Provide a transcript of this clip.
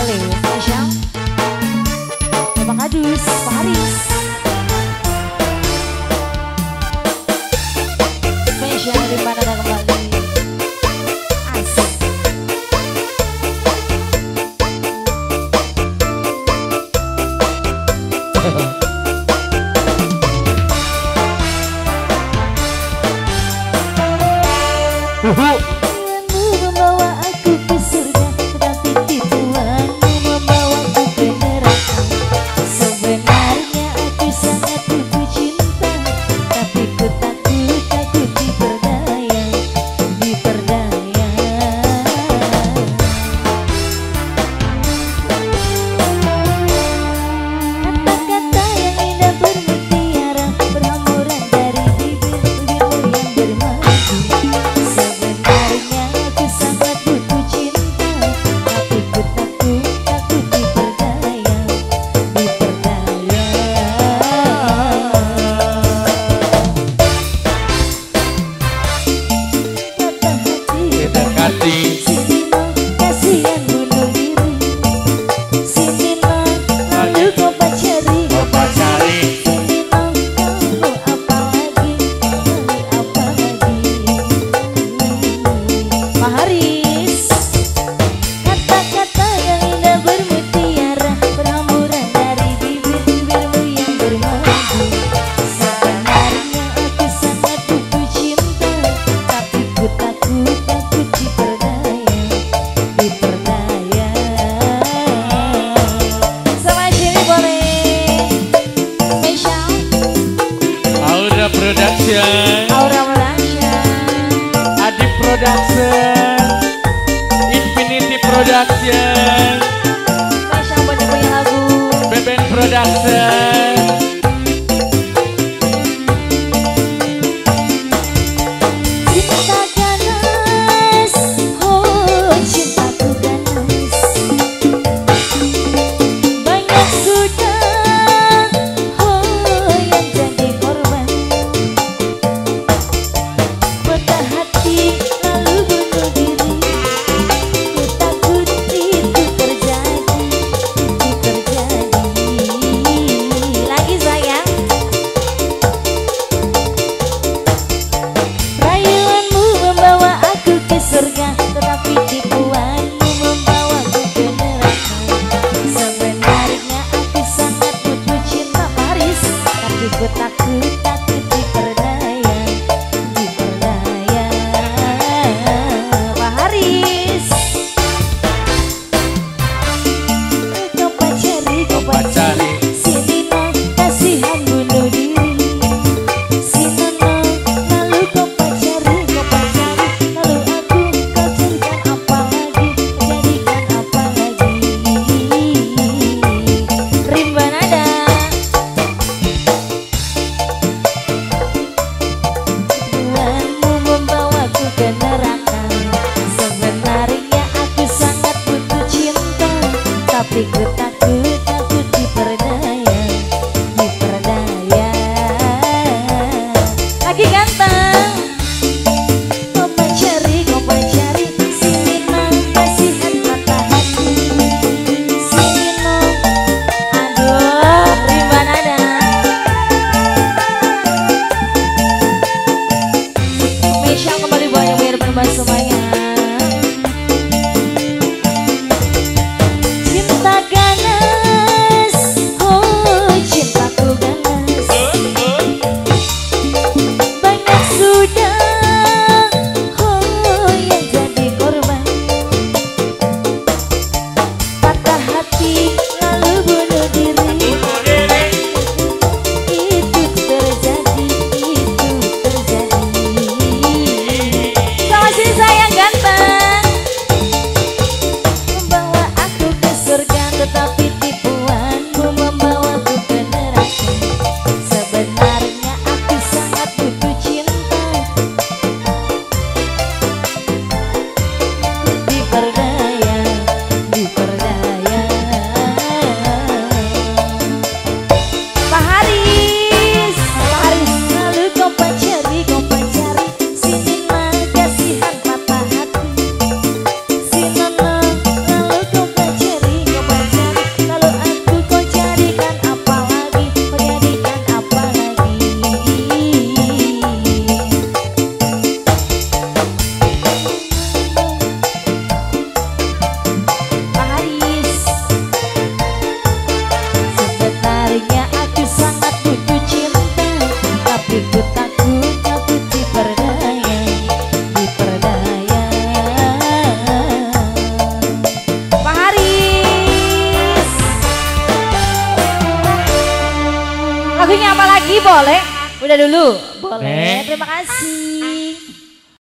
pilih spesial Bapak Kadus, Pak Haris. Spesial di mana ada kembali. Asik. Membawa aku ke surga, tetapi tipuanmu membawaku ke neraka. Sebenarnya aku sangat butuh cinta, tapi ku takut diperdaya, diperdaya. Kata-kata yang indah bermutiara berhamburan dari bibir-bibirmu yang bermadu. Sebenarnya aku sangat butuh cinta, tapi ku takut diperdaya, diperdaya. Patah hati, sini no, kasihan bunuh diri. Sini no, lalu kau pacari. Sini no, kau mau apa lagi, apa lagi. Pak Haris. Kata-kata yang indah bermutiara berhamburan dari bibir-bibirmu yang bermadu. Sebenarnya aku sangat butuh cinta, tapi ku takut diperdaya, diperdaya. Sama sini boleh. Spesial Aura Production, Aura Production, Adip Production, Infinity Production, spesial buat yang punya lagu. Beben Production. Cinta ganas, oh cintaku ganas. Banyak sudah, oh yang jadi korban. Patah hati lalu bunuh diri. Ku takut itu terjadi, itu terjadi. Lagi sayang. Rayuanmu membawa aku ke surga, tetapi tipuanmu membawaku ke neraka. Sebenarnya aku sangat butuh cinta, Paris, tapi ku takut diperdaya, diperdaya. Pak Haris. Kau pacari. Sini no, kasihan bunuh diri. Sini no, lalu kau pacari. Lalu aku kau jadikan apa lagi, jadikan apa lagi. Rimba nada. Tuhanmu membawaku ke neraka. Sebenarnya aku sangat butuh cinta, tapi ku takut diperdaya, diperdaya. Lagi ganteng. Kau pacari, sini no, kasihan patah hati. Sini no, aduh, rimba nada. Spesial kembali buat yang biar berbahasa semuanya. Cinta ganas. Pingin apa lagi boleh? Udah dulu. Boleh. Nek. Terima kasih.